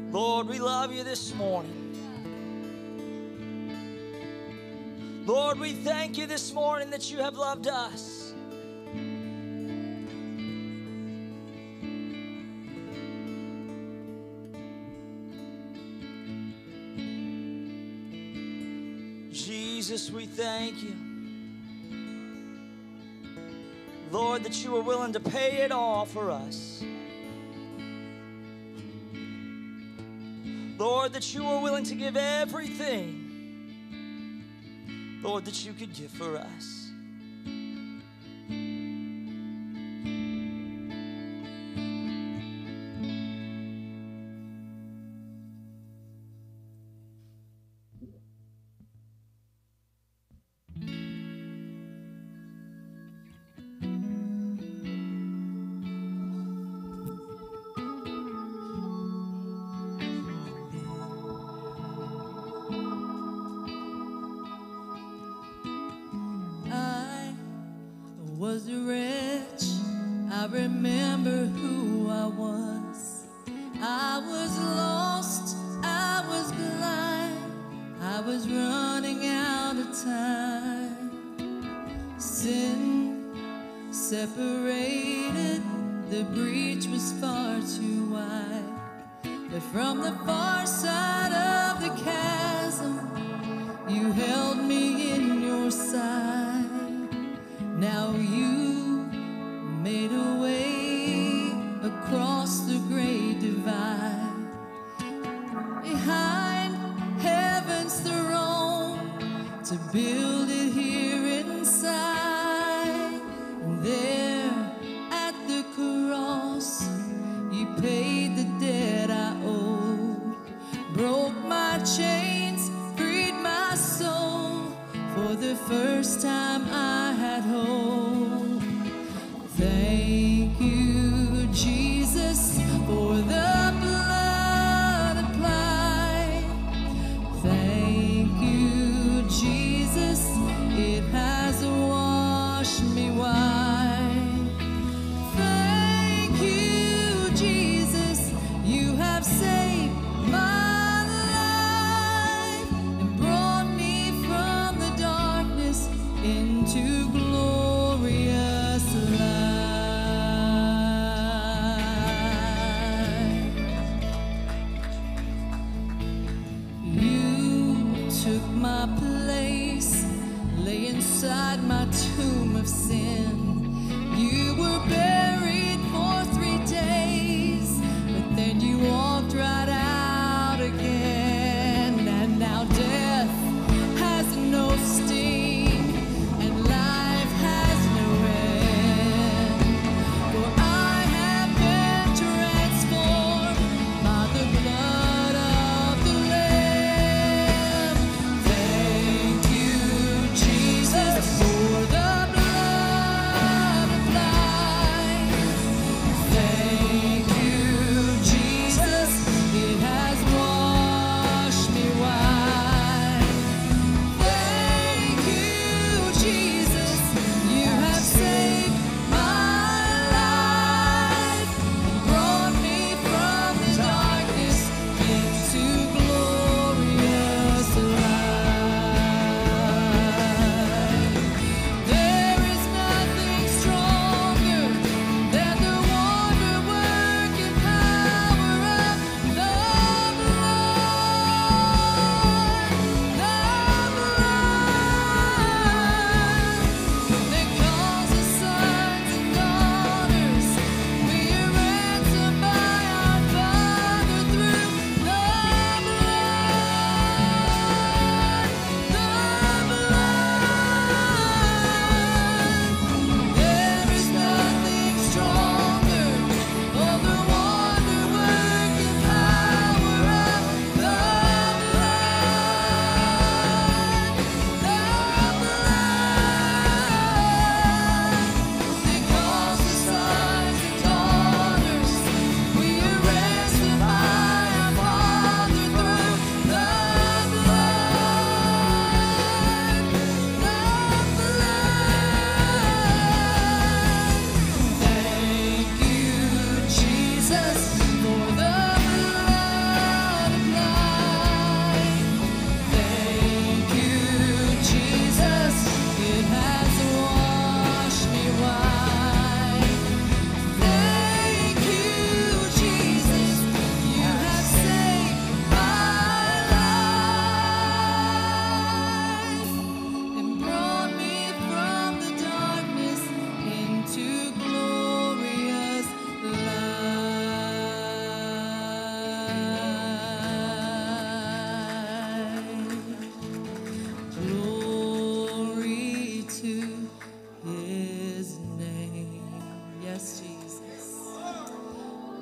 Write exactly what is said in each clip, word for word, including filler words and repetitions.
Lord, we love you this morning. Lord, we thank you this morning that you have loved us. Jesus, we thank you. Lord, that you are willing to pay it all for us. Lord, that you are willing to give everything, Lord, that you could give for us. Was a wretch, I remember who I was. I was lost, I was blind, I was running out of time. Sin separated, the breach was far too wide. But from the far side of the chasm, you held me in your sight. Now you made a way across the great divide. Behind heaven's throne, to build it here inside. And there at the cross, you paid the debt I owed, broke my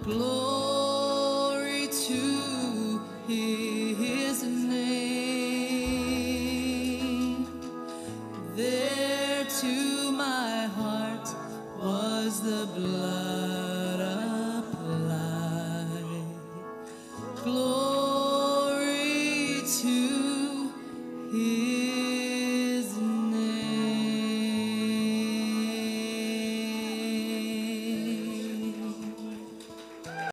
Glory to his name. There to my heart was the blood applied. Glory